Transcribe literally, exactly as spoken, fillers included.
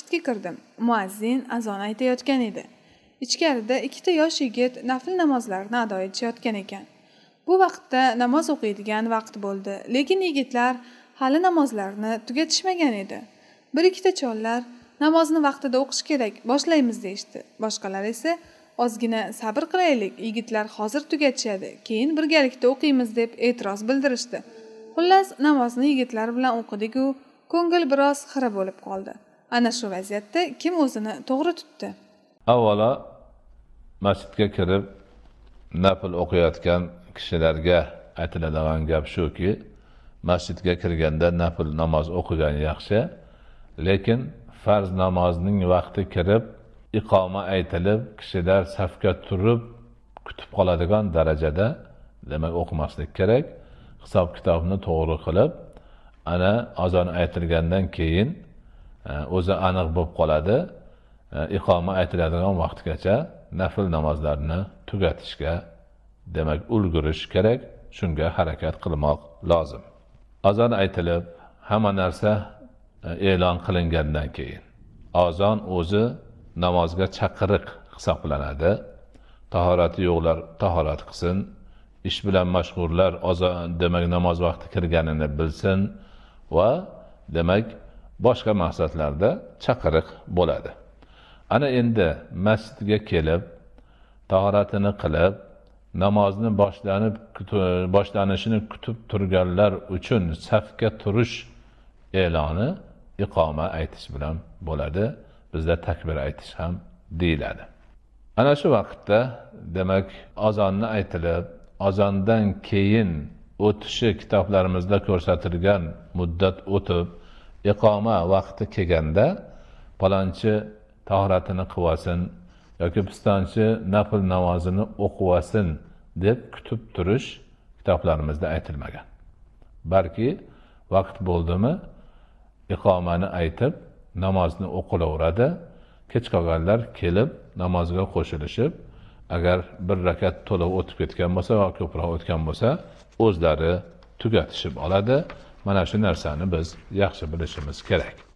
Masjidga kirdim. Muazzin azon aytayotgan edi. Ichkarida ikkita yosh yigit nafl namozlarini ado etishayotgan ekan. Bu vaqtda namoz o'qiydigan vaqt bo'ldi, lekin yigitlar hali namozlarini tugatishmagan edi. Bir ikkita chollar namozni vaqtida o'qish kerak, boshlaymiz deyishdi. Boshqalar esa ozgina sabr qilaylik, yigitlar hozir tugatishadi, keyin birgalikda o'qiymiz deb e'tiroz bildirishdi. Xullas, namozni yigitlar bilan o'qidik-ku, ko'ngil biroz xira bo'lib qoldi. Ana shu vaziyatda kim o'zini to'g'ri tutdi? Avvalo masjidga kirib nafl o'qiyotgan kishilarga aytiladigan gap shuki, masjidga kirganda nafl namoz o'qigan yaxshi, lekin farz namozning vaqti kirib, iqoma aytilib, kishilar safga turib kutib qoladigan darajada demak o'qimaslik kerak. Hisob kitobni to'g'ri qilib, ana azon aytilgandan keyin o'zi aniq bo'lib qoladi. Iqoma aytiladigan vaqtgacha nafl namozlarni tugatishga demak ulgurish kerak, shunga harakat qilmoq lozim. Azon aytilib, hamma narsa e'lon qilingandan keyin azon o'zi namozga chaqiriq hisoblanadi. Tahorati yo'qlar tahorat qilsin, ish bilan mashg'ullar azon demak namoz vaqti kirganini bilsin va demak boshqa maqsadlarda chaqiriq bo'ladi. Ana endi masjidga kelib, tahoratini qilib, namozni boshlanib boshlanishini kutib turganlar uchun safga turish e'loni iqoma aytish bilan bo'ladi. Bizda takbir aytish ham deyiladi. Ana shu vaqtda demak azonni aytilib, azondan keyin o'tishi kitoblarimizda ko'rsatilgan muddat o'tib, iqoma vaqti kelganda palonchi tahoratini qilsin yoki pistonchi nafl namozini o'qisin deb kutib turish kitoblarimizda aytilmagan. Balki vaqt bo'ldimi iqomani aytib namozni o'qilaveradi. Kech qolganlar kelib namozga qo'shilishib, agar bir rakat to'liq o'tib ketgan bo'lsa va ko'proq o'tgan bo'lsa, o'zlari tugatishib oladi. Mana shu narsani biz yaxshi bilishimiz kerak.